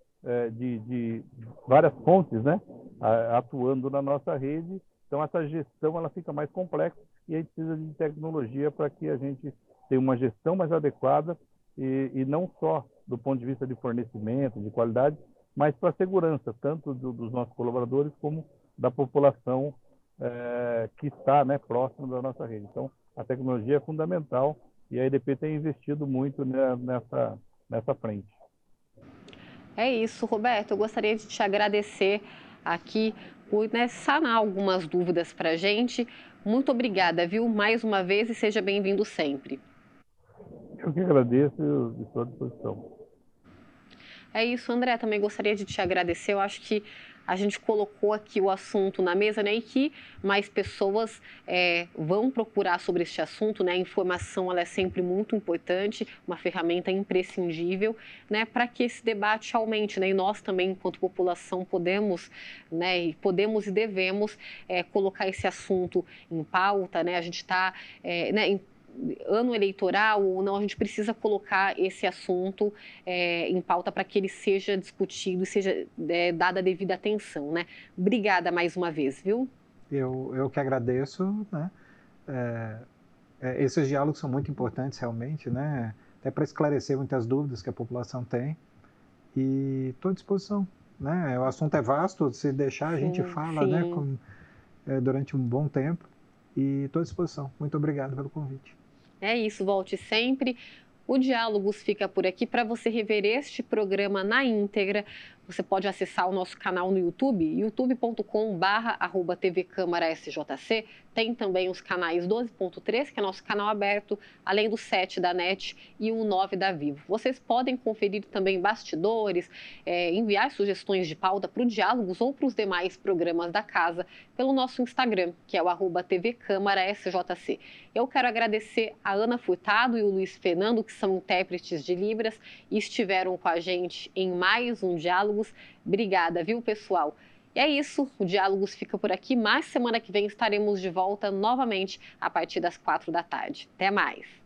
várias fontes, né, atuando na nossa rede. Então, essa gestão ela fica mais complexa e a gente precisa de tecnologia para que a gente tenha uma gestão mais adequada e não só do ponto de vista de fornecimento, de qualidade, mas para a segurança, tanto dos nossos colaboradores como da população que está, né, próximo da nossa rede. Então, a tecnologia é fundamental e a EDP tem investido muito, né, nessa frente. É isso, Roberto. Eu gostaria de te agradecer aqui por, né, sanar algumas dúvidas para a gente. Muito obrigada, viu? Mais uma vez e seja bem-vindo sempre. Eu que agradeço e estou à disposição. É isso, André. Também gostaria de te agradecer. Eu acho que a gente colocou aqui o assunto na mesa, né, e que mais pessoas vão procurar sobre este assunto, né? A informação, ela é sempre muito importante, uma ferramenta imprescindível, né, para que esse debate aumente, né? E nós também, enquanto população, podemos e devemos colocar esse assunto em pauta, né? A gente está, né, ano eleitoral ou não, a gente precisa colocar esse assunto em pauta para que ele seja discutido e seja dada a devida atenção, né? Obrigada mais uma vez, viu? Eu que agradeço, né? Esses diálogos são muito importantes realmente, né? Até para esclarecer muitas dúvidas que a população tem e estou à disposição, né? O assunto é vasto, se deixar a gente fala, né? Durante um bom tempo e estou à disposição. Muito obrigado pelo convite. É isso, volte sempre. O Diálogos fica por aqui. Para você rever este programa na íntegra, você pode acessar o nosso canal no YouTube, youtube.com/tvcâmara-sjc. Tem também os canais 12.3, que é nosso canal aberto, além do 7 da NET e o 9 da Vivo. Vocês podem conferir também bastidores, enviar sugestões de pauta para o Diálogos ou para os demais programas da casa pelo nosso Instagram, que é o @tvcâmara-sjc. Eu quero agradecer a Ana Furtado e o Luiz Fernando, que são intérpretes de Libras e estiveram com a gente em mais um Diálogos. Obrigada, viu, pessoal? E é isso, o Diálogos fica por aqui, mas semana que vem estaremos de volta novamente a partir das 4 da tarde. Até mais!